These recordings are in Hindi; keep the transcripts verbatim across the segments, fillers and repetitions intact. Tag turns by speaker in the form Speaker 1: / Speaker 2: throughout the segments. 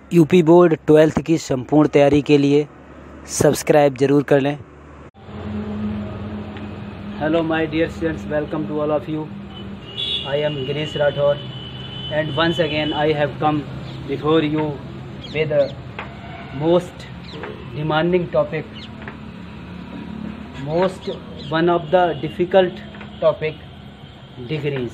Speaker 1: यूपी बोर्ड ट्वेल्थ की संपूर्ण तैयारी के लिए सब्सक्राइब जरूर कर लें। Hello my dear students, welcome to all of you. I am Girish Rathore and once again I have come before you with most demanding topic, most one of the difficult topic, degrees.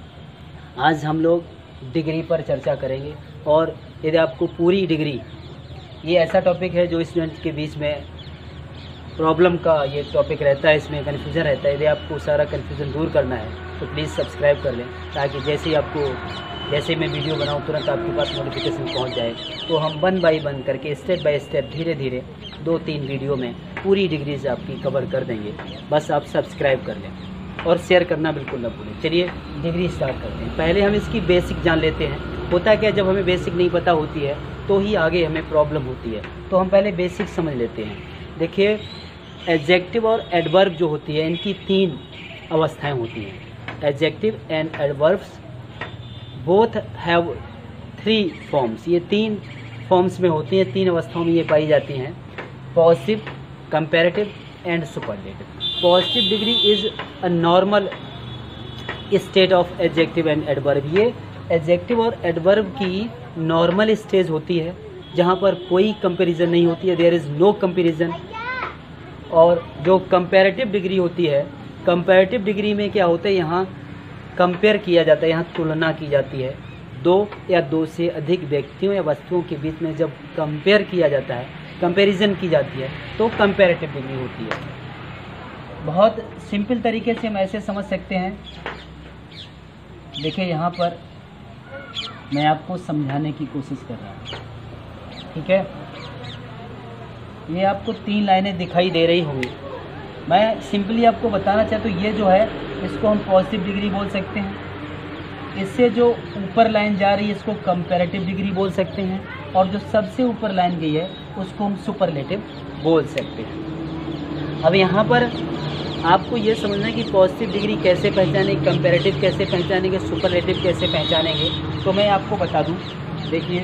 Speaker 1: आज हम लोग डिग्री पर चर्चा करेंगे और यदि आपको पूरी डिग्री, ये ऐसा टॉपिक है जो स्टूडेंट के बीच में प्रॉब्लम का ये टॉपिक रहता है, इसमें कन्फ्यूज़न रहता है। यदि आपको सारा कन्फ्यूज़न दूर करना है तो प्लीज़ सब्सक्राइब कर लें, ताकि जैसे ही आपको जैसे मैं वीडियो बनाऊँ तुरंत आपके पास नोटिफिकेशन पहुंच जाए। तो हम वन बाय वन करके स्टेप बाय स्टेप धीरे धीरे दो तीन वीडियो में पूरी डिग्रीज आपकी कवर कर देंगे। बस आप सब्सक्राइब कर लें और शेयर करना बिल्कुल ना भूलें। चलिए डिग्री स्टार्ट करते हैं। पहले हम इसकी बेसिक जान लेते हैं। होता क्या, जब हमें बेसिक नहीं पता होती है तो ही आगे हमें प्रॉब्लम होती है। तो हम पहले बेसिक समझ लेते हैं। देखिए, एडजेक्टिव और एडवर्ब जो होती है, इनकी तीन अवस्थाएं होती हैं। Adjective and adverbs both have three forms. ये तीन फॉर्म्स में होती हैं, तीन अवस्थाओं में ये पाई जाती हैं। Positive, comparative and superlative. Positive degree is a normal state of adjective and adverb. ये एडजेक्टिव और एडवर्ब की नॉर्मल स्टेज होती है, जहाँ पर कोई कंपैरिजन नहीं होती है, देयर इज़ नो कंपैरिजन। और जो कंपैरेटिव डिग्री होती है, कंपैरेटिव डिग्री में क्या होता है, यहाँ कंपेयर किया जाता है, यहाँ तुलना की जाती है। दो या दो से अधिक व्यक्तियों या वस्तुओं के बीच में जब कंपेयर किया जाता है, कंपैरिजन की जाती है, तो कंपैरेटिव डिग्री होती है। बहुत सिंपल तरीके से हम ऐसे समझ सकते हैं। देखिए, यहाँ पर मैं आपको समझाने की कोशिश कर रहा हूँ, ठीक है। ये आपको तीन लाइनें दिखाई दे रही होंगी। मैं सिंपली आपको बताना चाहता हूँ, ये जो है इसको हम पॉजिटिव डिग्री बोल सकते हैं। इससे जो ऊपर लाइन जा रही है इसको कंपैरेटिव डिग्री बोल सकते हैं, और जो सबसे ऊपर लाइन गई है उसको हम सुपरलेटिव बोल सकते हैं। अब यहाँ पर आपको ये समझना है कि पॉजिटिव डिग्री कैसे पहचानेंगे, कंपैरेटिव कैसे पहचानेंगे, सुपरलेटिव कैसे पहचानेंगे। तो मैं आपको बता दूं। देखिए,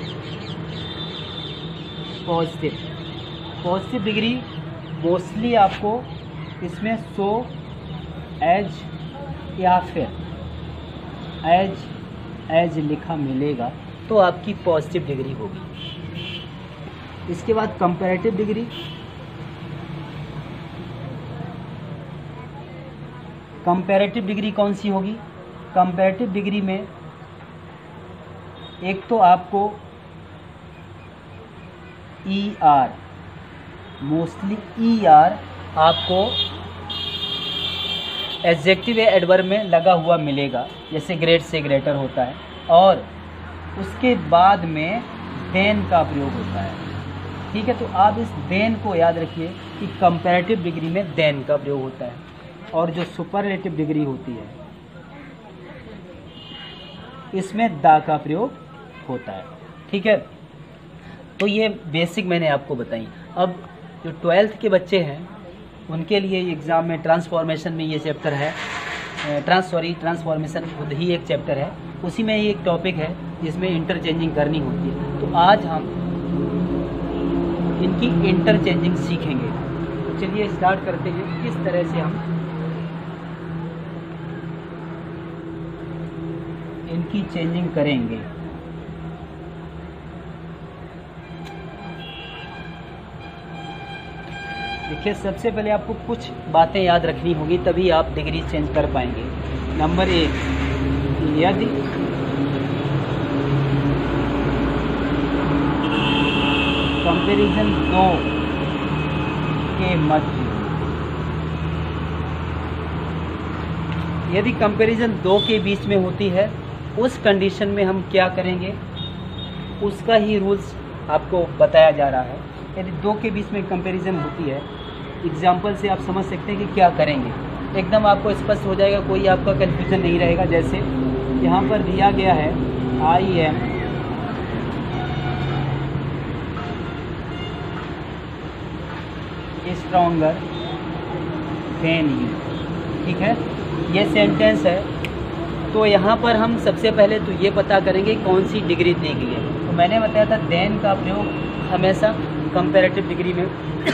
Speaker 1: पॉजिटिव पॉजिटिव डिग्री मोस्टली आपको इसमें सो, एज या फिर एज एज लिखा मिलेगा तो आपकी पॉजिटिव डिग्री होगी। इसके बाद कंपैरेटिव डिग्री, कंपैरेटिव डिग्री कौन सी होगी? कंपैरेटिव डिग्री में एक तो आपको E R, mostly E R आपको एडजेक्टिव या एडवर्ब में लगा हुआ मिलेगा, जैसे ग्रेट से ग्रेटर होता है, और उसके बाद में देन का प्रयोग होता है, ठीक है। तो आप इस देन को याद रखिए कि कंपैरेटिव डिग्री में देन का प्रयोग होता है, और जो सुपरलेटिव डिग्री होती है इसमें दा का प्रयोग होता है, ठीक है। तो ये बेसिक मैंने आपको बताई। अब जो ट्वेल्थ के बच्चे हैं उनके लिए एग्ज़ाम में ट्रांसफॉर्मेशन में ये चैप्टर है, ट्रांस सॉरी ट्रांसफॉर्मेशन खुद ही एक चैप्टर है, उसी में एक टॉपिक है जिसमें इंटरचेंजिंग करनी होती है। तो आज हम इनकी इंटरचेंजिंग सीखेंगे। तो चलिए स्टार्ट करते हैं, किस तरह से हम इनकी चेंजिंग करेंगे। देखिए, सबसे पहले आपको कुछ बातें याद रखनी होगी, तभी आप डिग्री चेंज कर पाएंगे। नंबर एक, यदि कंपैरिजन दो के मध्य यदि कंपैरिजन दो के बीच में होती है, उस कंडीशन में हम क्या करेंगे, उसका ही रूल्स आपको बताया जा रहा है। यदि दो के बीच में कंपैरिजन होती है, एग्जाम्पल से आप समझ सकते हैं कि क्या करेंगे, एकदम आपको स्पष्ट हो जाएगा, कोई आपका कन्फ्यूजन नहीं रहेगा। जैसे यहाँ पर दिया गया है, I am stronger than you, ठीक है, ये सेंटेंस है। तो यहाँ पर हम सबसे पहले तो ये पता करेंगे कौन सी डिग्री दी गई है। मैंने बताया था देन का प्रयोग हमेशा कंपैरेटिव डिग्री में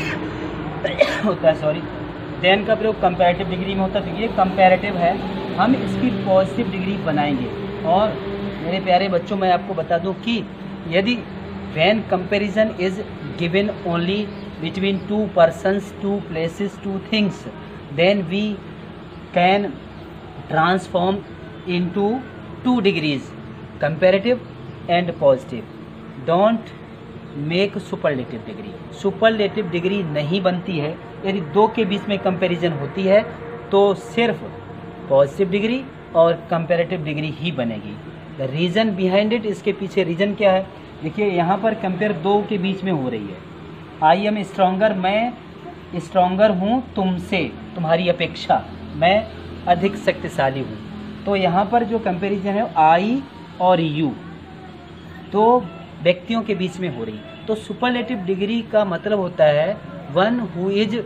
Speaker 1: होता है, सॉरी देन का प्रयोग कंपैरेटिव डिग्री में होता है, तो ये कंपैरेटिव है, हम इसकी पॉजिटिव डिग्री बनाएंगे। और मेरे प्यारे बच्चों, मैं आपको बता दूं कि यदि when comparison is given only between two persons, two places, two things, then we can transform into two degrees, comparative and positive. Don't make superlative degree. Superlative degree नहीं बनती है। यदि दो के बीच में कंपैरिजन होती है तो सिर्फ पॉजिटिव डिग्री और कंपैरेटिव डिग्री ही बनेगी। द रीज़न बिहाइंड इट, इसके पीछे रीज़न क्या है? देखिए यहाँ पर कंपेयर दो के बीच में हो रही है। आई एम स्ट्रॉन्गर, मैं स्ट्रॉन्गर हूँ तुमसे, तुम्हारी अपेक्षा मैं अधिक शक्तिशाली हूँ। तो यहाँ पर जो कंपैरिजन है आई और यू, दो व्यक्तियों के बीच में हो रही। तो सुपरलेटिव डिग्री का मतलब होता है one who is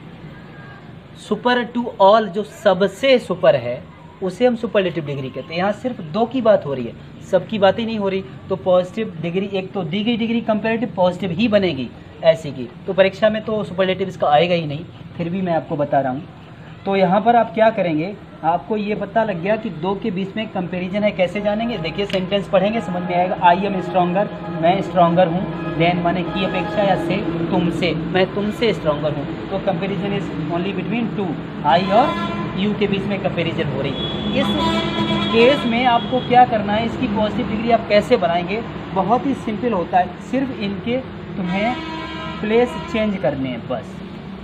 Speaker 1: super to all, जो सबसे सुपर है उसे हम सुपरलेटिव डिग्री कहते हैं। यहाँ सिर्फ दो की बात हो रही है, सबकी बातें नहीं हो रही। तो पॉजिटिव डिग्री, एक तो दी गई डिग्री कंपैरेटिव पॉजिटिव ही बनेगी ऐसी की। तो परीक्षा में तो सुपरलेटिव इसका आएगा ही नहीं, फिर भी मैं आपको बता रहा हूँ। तो यहाँ पर आप क्या करेंगे, आपको ये पता लग गया कि दो के बीच में कंपैरिजन है, कैसे जानेंगे? देखिए सेंटेंस पढ़ेंगे समझ में आएगा। आई एम स्ट्रॉन्गर, मैं स्ट्रॉन्गर हूँ, देन माने की अपेक्षा या से तुमसे, मैं तुमसे स्ट्रॉन्गर हूँ। तो comparison is only between two, I और यू के बीच में कंपैरिजन हो रही। इस केस में आपको क्या करना है, इसकी पॉजिटिव डिग्री आप कैसे बनाएंगे? बहुत ही सिंपल होता है, सिर्फ इनके तुम्हें प्लेस चेंज करने हैं, बस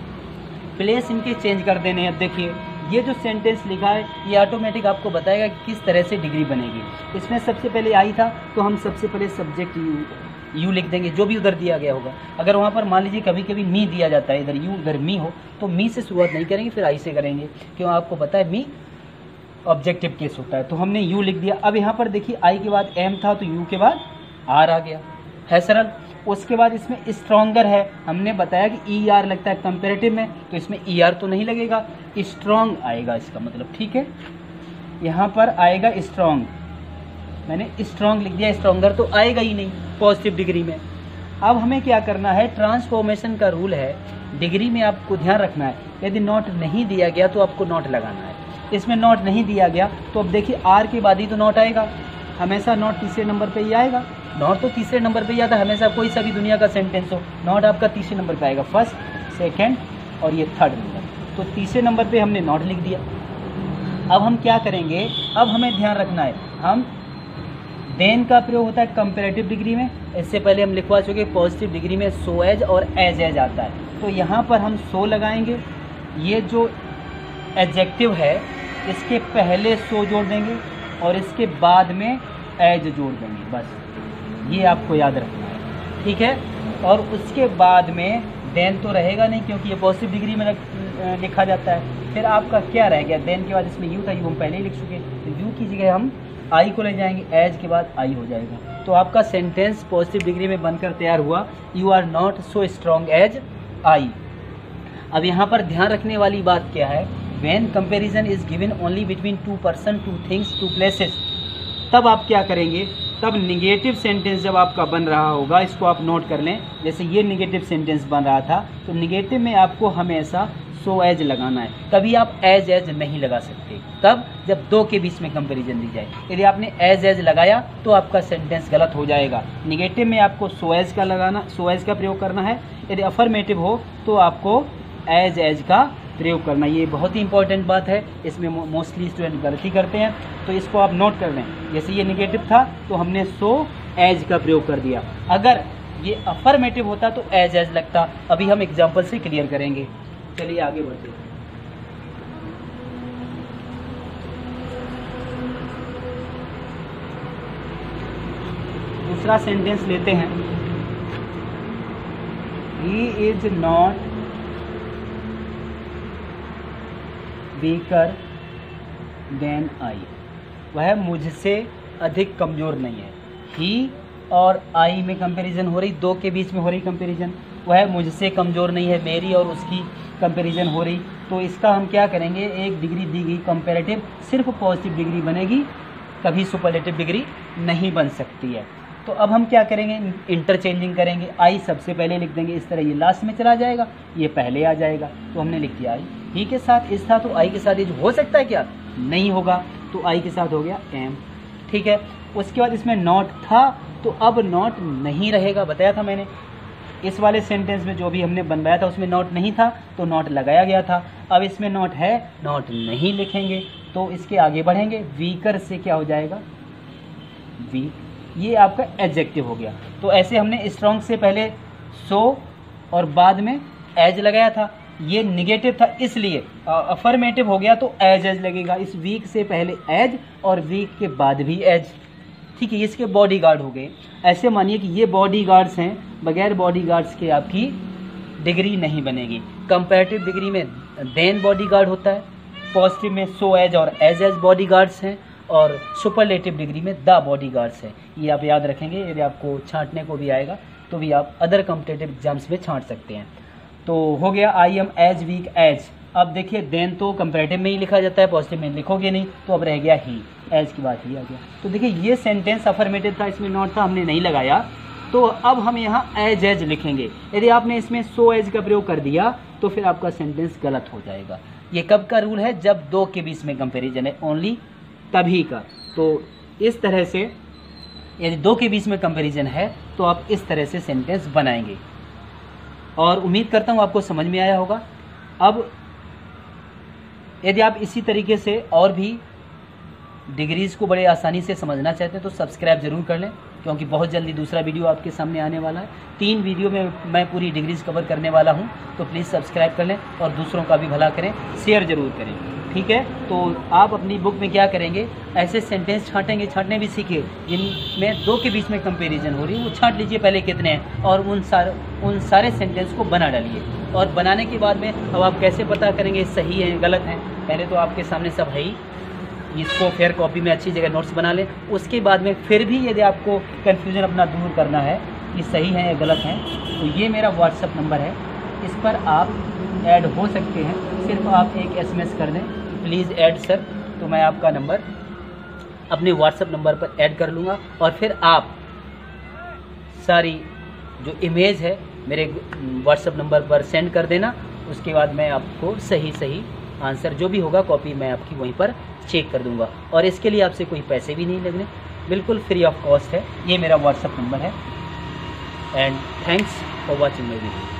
Speaker 1: प्लेस इनके चेंज कर देने हैं। देखिए ये जो सेंटेंस लिखा है ये ऑटोमेटिक आपको बताएगा कि किस तरह से डिग्री बनेगी। इसमें सबसे पहले आई था तो हम सबसे पहले सब्जेक्ट यू यू लिख देंगे, जो भी उधर दिया गया होगा। अगर वहाँ पर मान लीजिए कभी कभी मी दिया जाता है, इधर यू इधर मी हो, तो मी से शुरुआत नहीं करेंगे, फिर आई से करेंगे, क्यों? आपको पता है मी ऑब्जेक्टिव केस होता है। तो हमने यू लिख दिया। अब यहाँ पर देखिए आई के बाद एम था तो यू के बाद आर आ गया, है सरल। उसके बाद इसमें स्ट्रॉन्गर है, हमने बताया कि ई आर लगता है कंपैरेटिव में, तो इसमें ई आर तो नहीं लगेगा, स्ट्रॉन्ग आएगा इसका मतलब, ठीक है। यहाँ पर आएगा स्ट्रॉन्ग, मैंने स्ट्रॉन्ग लिख दिया, स्ट्रॉन्गर तो आएगा ही नहीं पॉजिटिव डिग्री में। अब हमें क्या करना है, ट्रांसफॉर्मेशन का रूल है डिग्री में, आपको ध्यान रखना है। यदि नॉट नहीं दिया गया तो आपको नॉट लगाना है। इसमें नॉट नहीं दिया गया तो अब देखिए आर के बाद ही तो नॉट आएगा, हमेशा नॉट तीसरे नंबर पे ही आएगा। नॉट तो तीसरे नंबर पे ही आता है हमेशा, कोई सा भी दुनिया का सेंटेंस हो, नॉट आपका तीसरे नंबर पे आएगा, फर्स्ट, सेकंड और ये थर्ड नंबर। तो तीसरे नंबर पे हमने नॉट लिख दिया। अब हम क्या करेंगे, अब हमें ध्यान रखना है, हम देन का प्रयोग होता है कंपैरेटिव डिग्री में, इससे पहले हम लिखवा चुके पॉजिटिव डिग्री में सो एज और एज एज आता है। तो यहाँ पर हम सो लगाएंगे, ये जो एडजेक्टिव है इसके पहले सो जोड़ देंगे और इसके बाद में एज जोड़ देंगे, बस ये आपको याद रखना है, ठीक है। और उसके बाद में देन तो रहेगा नहीं क्योंकि ये पॉजिटिव डिग्री में लिखा जाता है। फिर आपका क्या रह गया, देन के बाद इसमें यू था, यू हम पहले ही लिख चुके, तो यू की जगह हम आई को ले जाएंगे, एज के बाद आई हो जाएगा। तो आपका सेंटेंस पॉजिटिव डिग्री में बनकर तैयार हुआ, you are not so strong as I. अब यहाँ पर ध्यान रखने वाली बात क्या है, when comparison is given only between two person, two things, two places, तब आप क्या करेंगे, तब निगेटिव सेंटेंस जब आपका बन रहा होगा, इसको आप नोट कर लें। जैसे ये निगेटिव सेंटेंस बन रहा था तो निगेटिव में आपको हमेशा सो एज लगाना है, कभी आप एज एज नहीं लगा सकते, तब जब दो के बीच में कंपैरिजन दी जाए। यदि आपने एज एज लगाया तो आपका सेंटेंस गलत हो जाएगा। निगेटिव में आपको सो एज का लगाना, सो एज का प्रयोग करना है। यदि अफर्मेटिव हो तो आपको एज एज का प्रयोग करना, ये बहुत ही इंपॉर्टेंट बात है, इसमें मोस्टली स्टूडेंट गलती करते हैं, तो इसको आप नोट कर लें। जैसे ये निगेटिव था तो हमने सो एज का प्रयोग कर दिया, अगर ये अफर्मेटिव होता तो एज एज लगता। अभी हम एग्जाम्पल से क्लियर करेंगे, चलिए आगे बढ़ते हैं। दूसरा सेंटेंस लेते हैं, he is not weaker than I, वह मुझसे अधिक कमज़ोर नहीं है। ही और आई में कंपैरिजन हो रही, दो के बीच में हो रही कंपैरिजन, वह मुझसे कमज़ोर नहीं है, मेरी और उसकी कंपैरिजन हो रही। तो इसका हम क्या करेंगे, एक डिग्री दी गई कंपैरेटिव, सिर्फ पॉजिटिव डिग्री बनेगी, कभी सुपरलेटिव डिग्री नहीं बन सकती है। तो अब हम क्या करेंगे, इंटरचेंजिंग करेंगे। आई सबसे पहले लिख देंगे, इस तरह ये लास्ट में चला जाएगा, ये पहले आ जाएगा। तो हमने लिख दिया आई, ही के साथ इस था, तो आई के साथ ये हो सकता है क्या, नहीं होगा, तो आई के साथ हो गया एम। ठीक है, उसके बाद इसमें नॉट था, तो अब नॉट नहीं रहेगा, बताया था मैंने। इस वाले सेंटेंस में जो भी हमने बनवाया था उसमें नॉट नहीं था, तो नॉट लगाया गया था। अब इसमें नॉट है, नॉट नहीं लिखेंगे, तो इसके आगे बढ़ेंगे। वीकर से क्या हो जाएगा, वीक, ये आपका एडजेक्टिव हो गया। तो ऐसे हमने स्ट्रॉन्ग से पहले सो और बाद में एज लगाया था, ये निगेटिव था इसलिए अफर्मेटिव हो गया, तो एज एज लगेगा। इस वीक से पहले एज और वीक के बाद भी एज। ठीक है, इसके बॉडीगार्ड हो गए। ऐसे मानिए कि ये बॉडीगार्ड्स हैं, बगैर बॉडीगार्ड्स के आपकी डिग्री नहीं बनेगी। कंपैरेटिव डिग्री में देन बॉडीगार्ड होता है, पॉजिटिव में सो एज और एज एज बॉडीगार्ड्स हैं, और सुपरलेटिव डिग्री में द बॉडीगार्ड्स हैं। ये आप याद रखेंगे, यदि आपको छांटने को भी आएगा तो भी आप अदर कॉम्पिटिटिव एग्जाम्स में छांट सकते हैं। तो हो गया I am as weak as. अब देखिए देन तो कंपैरेटिव में ही लिखा जाता है, पॉजिटिव में लिखोगे नहीं, तो अब रह गया ही, एज की बात ही आ गया। तो देखिए ये सेंटेंस अफर्मेटिव था, इसमें नॉट था, हमने नहीं लगाया, तो अब हम यहाँ एज एज लिखेंगे। यदि आपने इसमें सो एज का प्रयोग कर दिया तो फिर आपका सेंटेंस गलत हो जाएगा। ये कब का रूल है, जब दो के बीच में कंपेरिजन है, ओनली तभी का। तो इस तरह से यदि दो के बीच में कंपेरिजन है तो आप इस तरह से सेंटेंस बनाएंगे, और उम्मीद करता हूँ आपको समझ में आया होगा। अब यदि आप इसी तरीके से और भी डिग्रीज़ को बड़े आसानी से समझना चाहते हैं तो सब्सक्राइब जरूर कर लें, क्योंकि बहुत जल्दी दूसरा वीडियो आपके सामने आने वाला है। तीन वीडियो में मैं पूरी डिग्रीज़ कवर करने वाला हूं, तो प्लीज़ सब्सक्राइब कर लें और दूसरों का भी भला करें, शेयर ज़रूर करें। ठीक है, तो आप अपनी बुक में क्या करेंगे, ऐसे सेंटेंस छाँटेंगे, छाँटने भी सीखिए जिनमें दो के बीच में कंपेरिजन हो रही है, वो छाँट लीजिए पहले कितने हैं, और उन सारे उन सारे सेंटेंस को बना डालिए। और बनाने के बाद में अब आप कैसे पता करेंगे सही है गलत है, पहले तो आपके सामने सब है ही, इसको फेयर कॉपी में अच्छी जगह नोट्स बना लें। उसके बाद में फिर भी यदि आपको कन्फ्यूज़न अपना दूर करना है कि सही है या गलत है, तो ये मेरा व्हाट्सअप नंबर है, इस पर आप ऐड हो सकते हैं। सिर्फ आप एक एसएमएस कर दें, प्लीज़ ऐड सर, तो मैं आपका नंबर अपने व्हाट्सएप नंबर पर ऐड कर लूँगा, और फिर आप सारी जो इमेज है मेरे व्हाट्सएप नंबर पर सेंड कर देना। उसके बाद मैं आपको सही सही आंसर जो भी होगा कॉपी मैं आपकी वहीं पर चेक कर दूंगा, और इसके लिए आपसे कोई पैसे भी नहीं लगने, बिल्कुल फ्री ऑफ कॉस्ट है। ये मेरा व्हाट्सएप नंबर है। And thanks for watching my video.